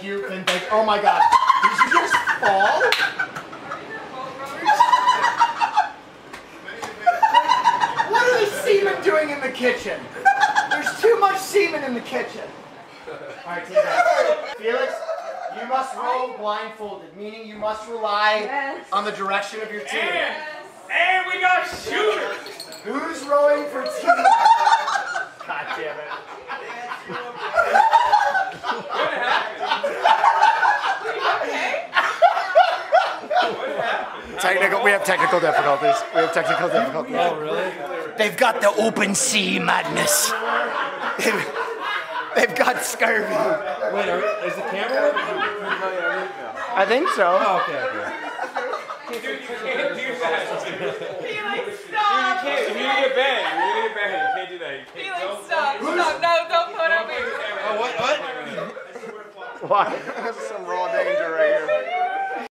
you. And thank. Oh my God! Did you just fall? What are the seamen doing in the kitchen? There's too much semen in the kitchen. All right, take that. Felix, you must roll blindfolded, meaning you must rely on the direction of your team. And we got shooters. Who's rowing for team? God damn it. What happened? What happened? We have technical difficulties. Oh, really? They've got the open sea madness. They've got scurvy. Wait, is the camera working? I think so. Oh, okay. Dude, you can't do that. Felix, stop! You're gonna get banned. You can't do that. Felix, stop! Stop! No, don't put him in. Oh, what? Why? Some raw